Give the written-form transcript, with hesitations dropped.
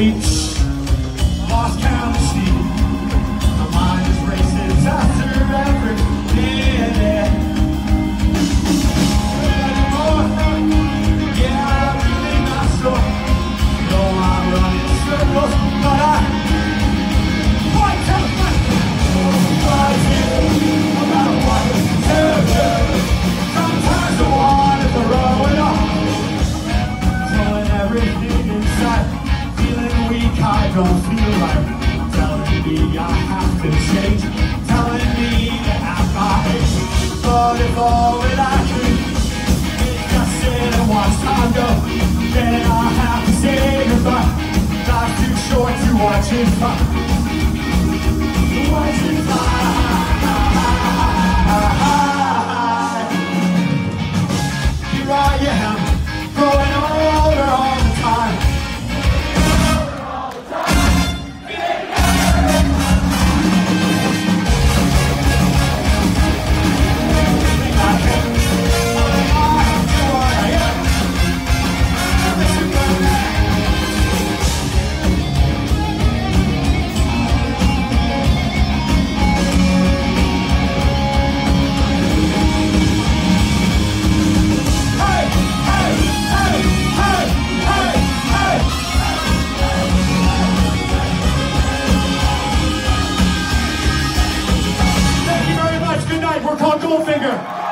reach, lost count of steam. My mind is racing faster every minute. Anymore, yeah, I'm really not sure. No, I'm running circles, but I point to the front. About what to do. Sometimes I want to throw it off, throwing everything inside, feeling weak, I don't feel right, telling me I have to change, telling me to act my age. But if all that I can is just sit and watch time go, then I have to say goodbye. Life's too short to watch it fly. Watch it fly. Here I am, growing older all the time. We're called Goldfinger.